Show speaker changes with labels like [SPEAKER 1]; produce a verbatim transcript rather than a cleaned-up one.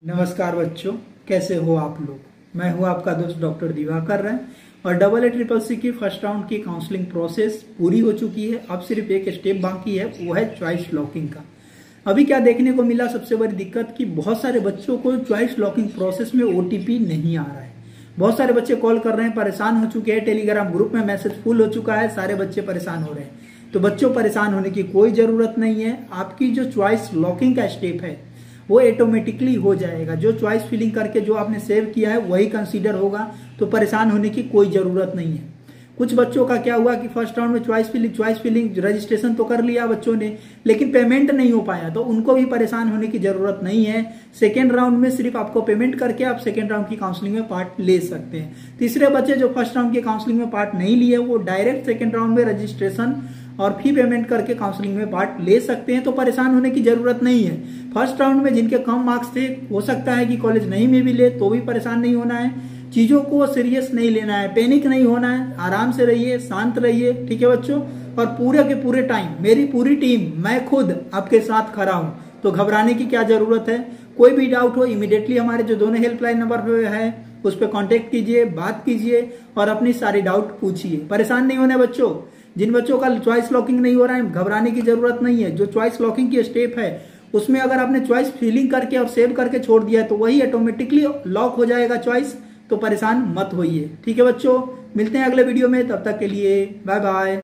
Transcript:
[SPEAKER 1] नमस्कार बच्चों, कैसे हो आप लोग। मैं हूं आपका दोस्त डॉक्टर दिवाकर राय और डबल ए ट्रिपल सी की फर्स्ट राउंड की काउंसलिंग प्रोसेस पूरी हो चुकी है। अब सिर्फ एक स्टेप बाकी है, वो है चॉइस लॉकिंग का। अभी क्या देखने को मिला, सबसे बड़ी दिक्कत कि बहुत सारे बच्चों को चॉइस लॉकिंग प्रोसेस में ओटीपी नहीं आ रहा है। बहुत सारे बच्चे कॉल कर रहे हैं, परेशान हो चुके हैं। टेलीग्राम ग्रुप में मैसेज फुल हो चुका है, सारे बच्चे परेशान हो रहे हैं। तो बच्चों, परेशान होने की कोई जरूरत नहीं है। आपकी जो चॉइस लॉकिंग का स्टेप है वो ऑटोमेटिकली हो जाएगा। जो चॉइस फिलिंग करके जो आपने सेव किया है वही कंसीडर होगा, तो परेशान होने की कोई जरूरत नहीं है। कुछ बच्चों का क्या हुआ कि फर्स्ट राउंड में choice filling choice filling registration तो कर लिया बच्चों ने, लेकिन पेमेंट नहीं हो पाया, तो उनको भी परेशान होने की जरूरत नहीं है। सेकेंड राउंड में सिर्फ आपको पेमेंट करके आप सेकेंड राउंड की काउंसलिंग में पार्ट ले सकते हैं। तीसरे बच्चे जो फर्स्ट राउंड की काउंसलिंग में पार्ट नहीं लिए, वो डायरेक्ट सेकेंड राउंड में रजिस्ट्रेशन और फी पेमेंट करके काउंसलिंग में पार्ट ले सकते हैं, तो परेशान होने की जरूरत नहीं है। फर्स्ट राउंड में जिनके कम मार्क्स थे, हो सकता है कि कॉलेज नहीं में भी ले, तो भी परेशान नहीं होना है। चीजों को सीरियस नहीं लेना है, पैनिक नहीं होना है, आराम से रहिए, शांत रहिए, ठीक है बच्चों। और पूरे के पूरे टाइम मेरी पूरी टीम, मैं खुद आपके साथ खड़ा हूं, तो घबराने की क्या जरूरत है। कोई भी डाउट हो, इमीडिएटली हमारे जो दोनों हेल्पलाइन नंबर पे है उस पर कॉन्टेक्ट कीजिए, बात कीजिए और अपनी सारी डाउट पूछिए। परेशान नहीं होने बच्चों। जिन बच्चों का चॉइस लॉकिंग नहीं हो रहा है, घबराने की जरूरत नहीं है। जो चॉइस लॉकिंग की स्टेप है उसमें अगर आपने चॉइस फिलिंग करके और सेव करके छोड़ दिया है, तो वही ऑटोमेटिकली लॉक हो जाएगा चॉइस। तो परेशान मत होइए, ठीक है बच्चों। मिलते हैं अगले वीडियो में, तब तक के लिए बाय बाय।